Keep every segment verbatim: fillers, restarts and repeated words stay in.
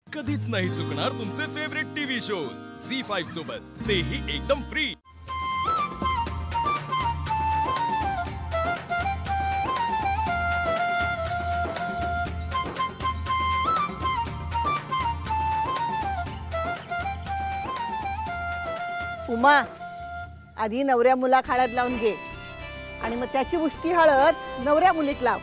कधीच नाही चुकणार तुमचे favourite TV shows Zee five सोबत, तेही एकदम फ्री। उमा, आधी नवऱ्या मुला हळद लावून घे आणि मग त्याची उष्टी हळद नवऱ्या मुलीक लाव।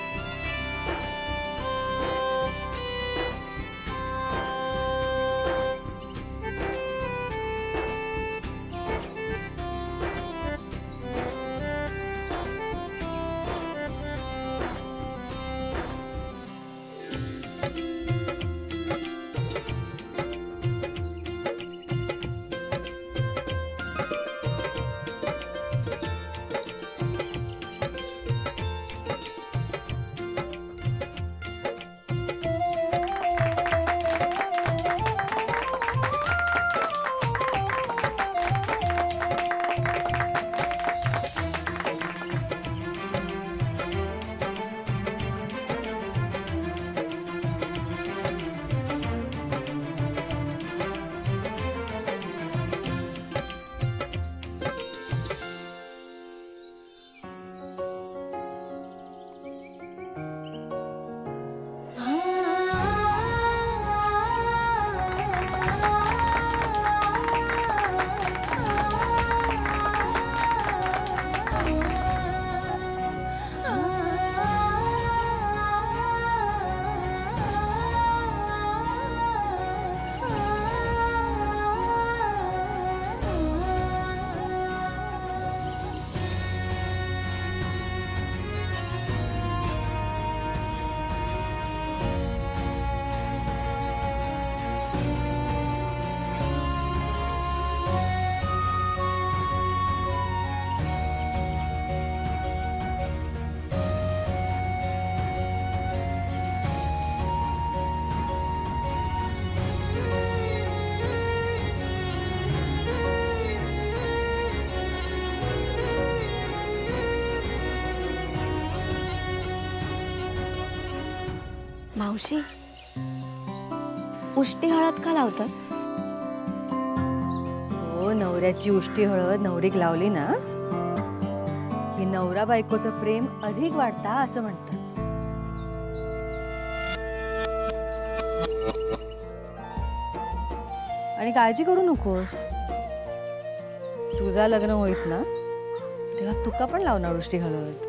मावशी, उष्टी हळद का लावतात? हो, नवऱ्याची उष्टी हळद नवरीक लावली ना की नवरा बायकोचं प्रेम अधिक वाढता असं म्हणतात। आणि काळजी करू नकोस, तुझा लग्न होईत ना तेव्हा तुका पण लावणार उष्टी हळद।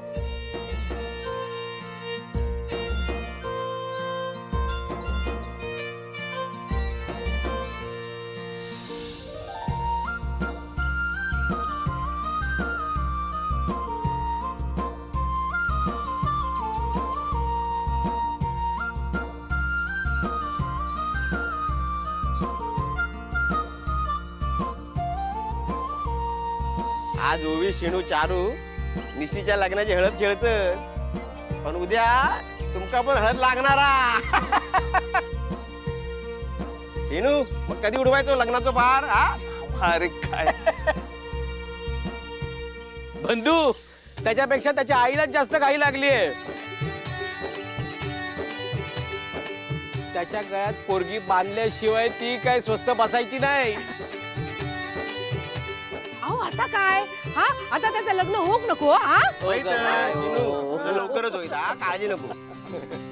आज ओवी शेणू चारू निशीच्या लग्नाची हळद खेळत, पण उद्या तुमका पण हळद लागणारा। शेणू, मग कधी उडवायचो लग्नाचं पार? हा, अरे काय बंधू, त्याच्यापेक्षा त्याच्या आईलाच जास्त घाई लागलीये। त्याच्या गळ्यात पोरगी बांधल्याशिवाय ती काय स्वस्त बसायची नाही। अहो, आता काय? हा, आता त्याचं लग्न होक नको? हा, लवकरच होईल, काळजी नको।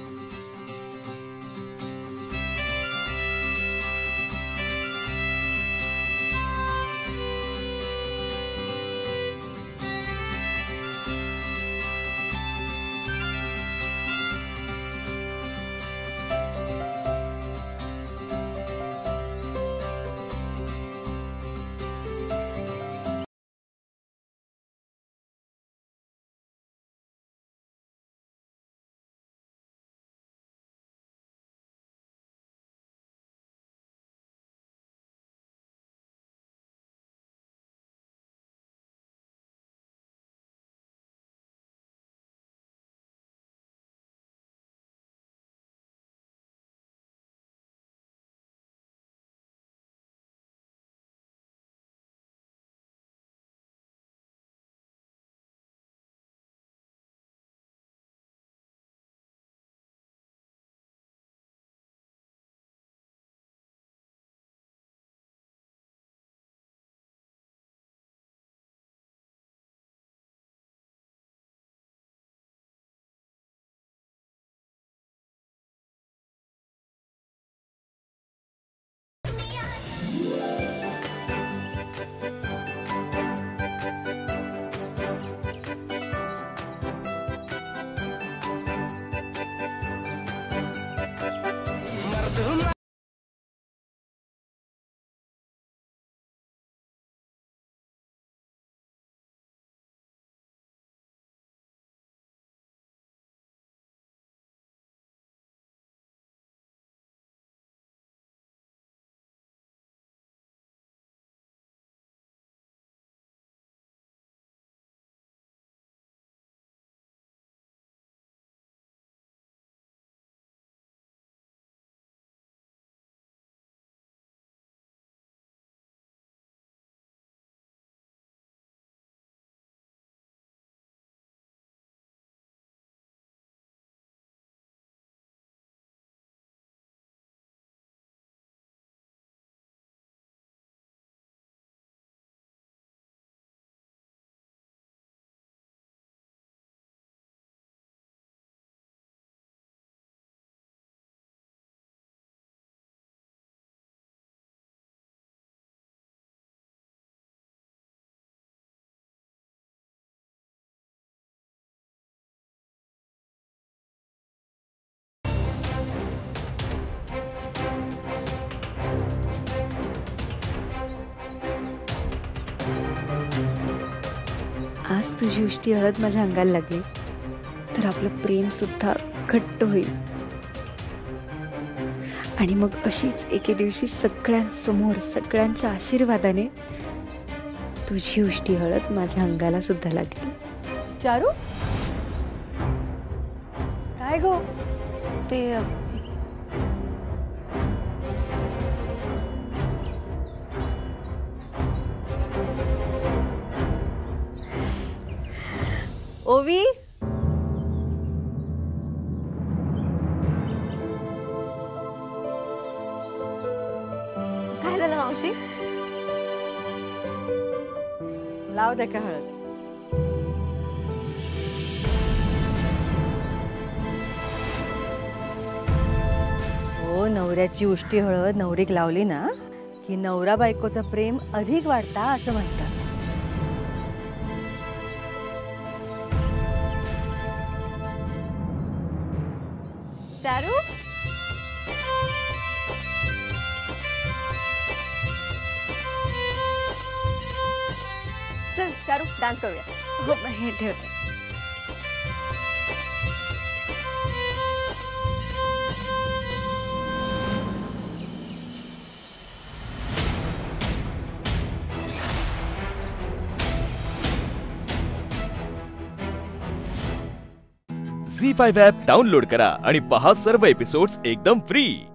आज तुझी उष्टी हळद माझ्या अंगाला लागली तर आपलं प्रेम सुद्धा घट्ट होईल आणि मग अशीच एके दिवशी सगळ्यांसमोर सगळ्यांच्या आशीर्वादाने तुझी उष्टी हळद माझ्या अंगाला सुद्धा लागली. चारू काय गो? ते ओवी काय झालं मावशी? लाव दे का हळद. हो, नवऱ्याची उष्टी हळद नवरीक लावली ना की नवरा बायकोचं प्रेम अधिक वाढता असं म्हणतात. चारू चल चारू डान्स करूया. हो हे ठेवते. झी फाईव्ह ॲप डाउनलोड करा आणि पहा सर्व एपिसोड्स एकदम फ्री.